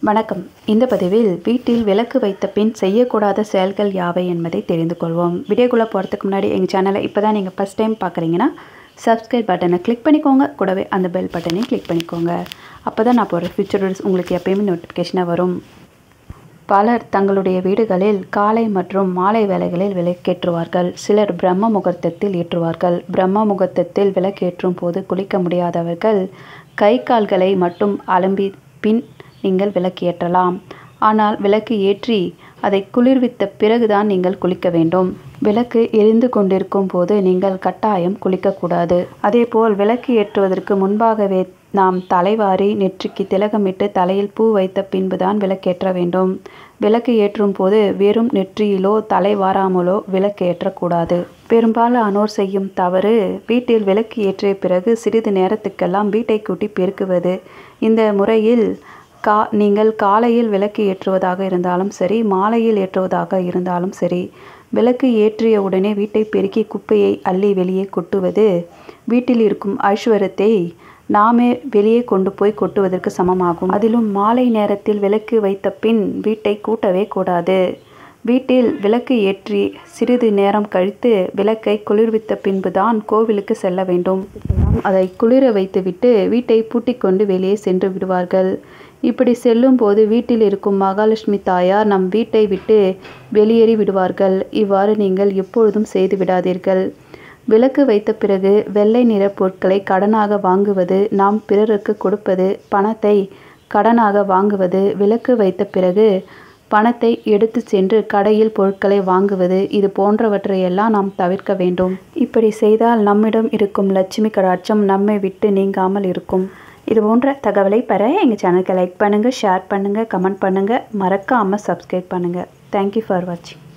வணக்கம். இந்த பதிவில் வீட்டில் விளக்கு வைத்த பின் செய்யக்கூடாத செயல்கள் யாவை என்பதை தெரிந்து கொள்வோம். வீடியோக்குள்ளே போகிறதுக்கு முன்னாடி எங்கள் சேனலை இப்போ தான் நீங்கள் ஃபஸ்ட் டைம் பார்க்குறீங்கன்னா சப்ஸ்கிரைப் பட்டனை கிளிக் பண்ணிக்கோங்க. கூடவே அந்த பெல் பட்டனையும் கிளிக் பண்ணிக்கோங்க. அப்போ தான் நான் போகிற ஃபியூச்சர் வீடியோஸ் உங்களுக்கு எப்பயுமே நோட்டிஃபிகேஷனாக வரும். பலர் தங்களுடைய வீடுகளில் காலை மற்றும் மாலை வேளைகளில் விளக்கேற்றுவார்கள். சிலர் பிரம்ம முகூர்த்தத்தில் ஏற்றுவார்கள். பிரம்ம முகூர்த்தத்தில் விளக்கேற்றும் போது குளிக்க முடியாதவர்கள் கை கால்களை மட்டும் அலம்பி பின் நீங்கள் விளக்கு ஏற்றலாம். ஆனால் விளக்கு ஏற்றி அதை குளிர்வித்த பிறகுதான் நீங்கள் குளிக்க வேண்டும். விளக்கு எரிந்து கொண்டிருக்கும் போது நீங்கள் கட்டாயம் குளிக்கக்கூடாது. அதேபோல் விளக்கு ஏற்றுவதற்கு முன்பாகவே நாம் தலைவாரி நெற்றிக்கு திலகமிட்டு தலையில் பூ வைத்த பின்புதான் விளக்கேற்ற வேண்டும். விளக்கு ஏற்றும் போது வெறும் நெற்றியிலோ தலை வாராமலோ விளக்கு ஏற்றக்கூடாது. பெரும்பாலானோர் செய்யும் தவறு வீட்டில் விளக்கு ஏற்றிய பிறகு சிறிது நேரத்துக்கெல்லாம் வீட்டை கூட்டி பெருக்குவது. இந்த முறையில் நீங்கள் காலையில் விளக்கு ஏற்றுவதாக இருந்தாலும் சரி, மாலையில் ஏற்றுவதாக இருந்தாலும் சரி, விளக்கு ஏற்றிய உடனே வீட்டை பெருக்கி குப்பையை அள்ளி வெளியே கொட்டுவது வீட்டில் இருக்கும் ஐஸ்வர்யத்தை நாமே வெளியே கொண்டு போய் கொட்டுவதற்கு சமமாகும். அதிலும் மாலை நேரத்தில் விளக்கு வைத்த பின் வீட்டை கூட்டவே கூடாது. வீட்டில் விளக்கு ஏற்றி சிறிது நேரம் கழித்து விளக்கை குளிர்வித்த பின்புதான் கோவிலுக்கு செல்ல வேண்டும். அதை குளிர வைத்துவிட்டு வீட்டை பூட்டிக் கொண்டு வெளியே சென்று விடுவார்கள். இப்படி செல்லும் போது வீட்டில் இருக்கும் மகாலட்சுமி தாயார் நம் வீட்டை விட்டு வெளியேறி விடுவார்கள். இவ்வாறு நீங்கள் எப்பொழுதும் செய்து விடாதீர்கள். விளக்கு வைத்த பிறகு வெள்ளை நிற பொருட்களை கடனாக வாங்குவது, நாம் பிறருக்கு கொடுப்பது, பணத்தை கடனாக வாங்குவது, விளக்கு வைத்த பிறகு பணத்தை எடுத்து சென்று கடையில் பொருட்களை வாங்குவது, இது போன்றவற்றையெல்லாம் நாம் தவிர்க்க வேண்டும். இப்படி செய்தால் நம்மிடம் இருக்கும் லட்சுமி கடாட்சம் நம்மை விட்டு நீங்காமல் இருக்கும். இது போன்ற தகவலை பெற எங்கள் சேனலுக்கு லைக் பண்ணுங்கள், ஷேர் பண்ணுங்கள், கமெண்ட் பண்ணுங்கள், மறக்காமல் சப்ஸ்கிரைப் பண்ணுங்கள். தேங்க்யூ ஃபார் வாட்சிங்.